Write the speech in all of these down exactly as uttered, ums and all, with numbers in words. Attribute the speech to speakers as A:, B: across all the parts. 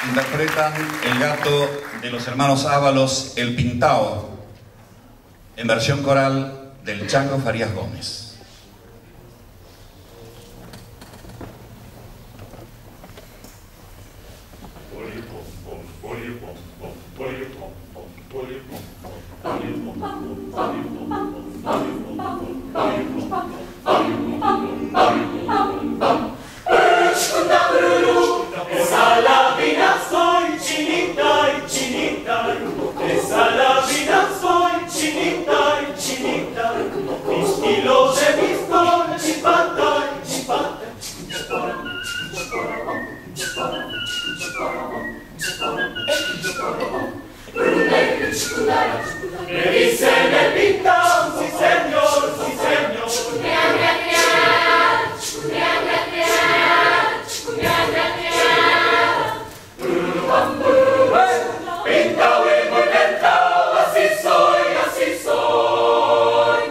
A: interpretan El gato de los hermanos Ábalos, El Pintao, en versión coral del Chango Farías Gómez.
B: Esa la vida soy, chinita y chinita. Esa la vida soy, chinita y chinita. Mis kilos de pistón, chipata y chipata. Me dicen el pintón, sí señor, sí señor. Pintao y muy pintao, así soy, así soy.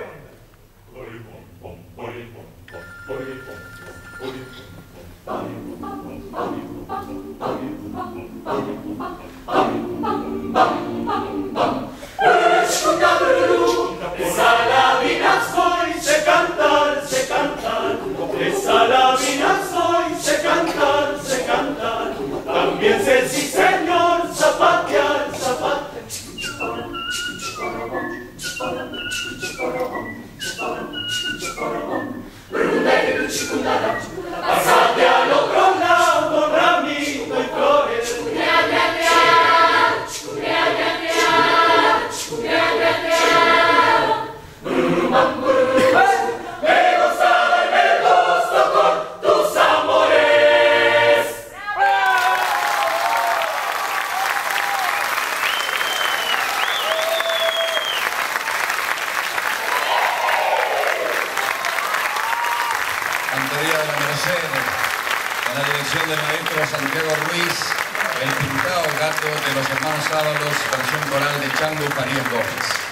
B: Esa la vida soy, sé cantar, sé cantar. Esa la vida soy, sé cantar, sé cantar. También sé, sí señor, zapatear, zapatear. Pásate al otro lado, ramito y flores. Me gozaba y me gozo con tus amores.
A: Cantoría de la Merced, en la dirección del maestro Santiago Ruiz, El Pintao, gato de los hermanos Ábalos, versión coral de Chango Farías Gómez.